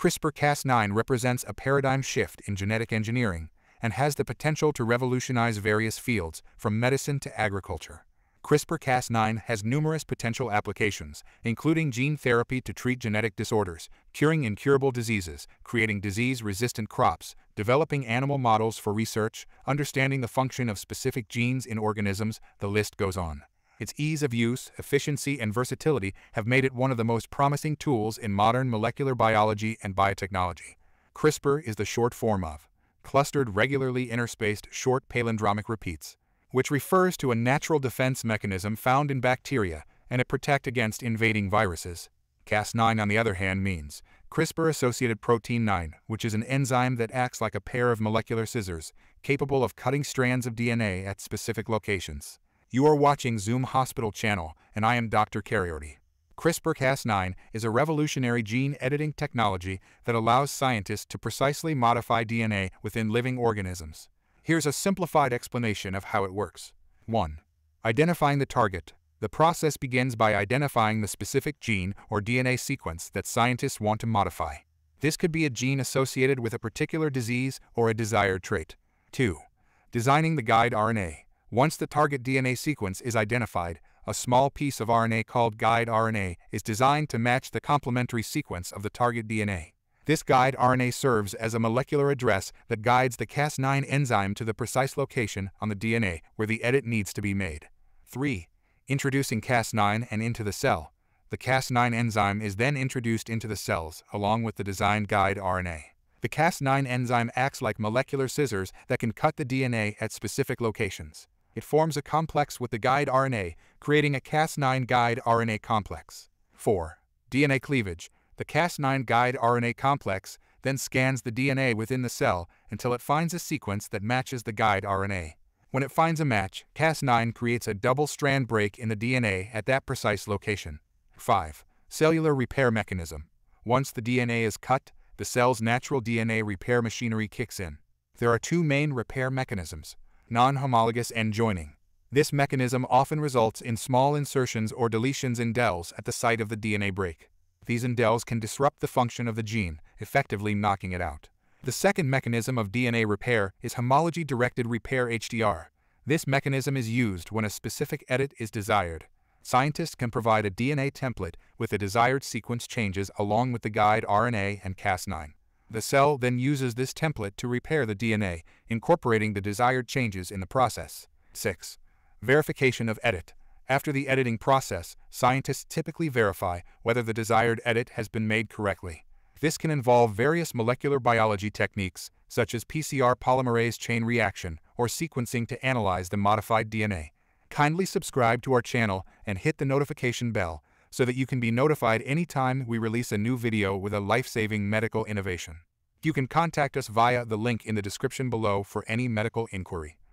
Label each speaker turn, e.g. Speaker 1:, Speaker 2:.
Speaker 1: CRISPR-Cas9 represents a paradigm shift in genetic engineering and has the potential to revolutionize various fields, from medicine to agriculture. CRISPR-Cas9 has numerous potential applications, including gene therapy to treat genetic disorders, curing incurable diseases, creating disease-resistant crops, developing animal models for research, understanding the function of specific genes in organisms. The list goes on. Its ease of use, efficiency, and versatility have made it one of the most promising tools in modern molecular biology and biotechnology. CRISPR is the short form of clustered regularly interspaced short palindromic repeats, which refers to a natural defense mechanism found in bacteria and it protects against invading viruses. Cas9, on the other hand, means CRISPR-associated protein 9, which is an enzyme that acts like a pair of molecular scissors, capable of cutting strands of DNA at specific locations. You are watching Zoom Hospital channel, and I am Dr. Kayode. CRISPR-Cas9 is a revolutionary gene editing technology that allows scientists to precisely modify DNA within living organisms. Here's a simplified explanation of how it works. 1. Identifying the target. The process begins by identifying the specific gene or DNA sequence that scientists want to modify. This could be a gene associated with a particular disease or a desired trait. 2. Designing the guide RNA. Once the target DNA sequence is identified, a small piece of RNA called guide RNA is designed to match the complementary sequence of the target DNA. This guide RNA serves as a molecular address that guides the Cas9 enzyme to the precise location on the DNA where the edit needs to be made. 3. Introducing Cas9 and into the cell. The Cas9 enzyme is then introduced into the cells along with the designed guide RNA. The Cas9 enzyme acts like molecular scissors that can cut the DNA at specific locations. It forms a complex with the guide RNA, creating a Cas9 guide RNA complex. 4. DNA cleavage. The Cas9 guide RNA complex then scans the DNA within the cell until it finds a sequence that matches the guide RNA. When it finds a match, Cas9 creates a double-strand break in the DNA at that precise location. 5. Cellular repair mechanism. Once the DNA is cut, the cell's natural DNA repair machinery kicks in. There are two main repair mechanisms: non-homologous end joining. This mechanism often results in small insertions or deletions in indels at the site of the DNA break. These indels can disrupt the function of the gene, effectively knocking it out. The second mechanism of DNA repair is homology-directed repair (HDR). This mechanism is used when a specific edit is desired. Scientists can provide a DNA template with the desired sequence changes along with the guide RNA and Cas9. The cell then uses this template to repair the DNA, incorporating the desired changes in the process. 6. Verification of edit. After the editing process, scientists typically verify whether the desired edit has been made correctly. This can involve various molecular biology techniques, such as PCR polymerase chain reaction or sequencing to analyze the modified DNA. Kindly subscribe to our channel and hit the notification bell so that you can be notified anytime we release a new video with a life-saving medical innovation. You can contact us via the link in the description below for any medical inquiry.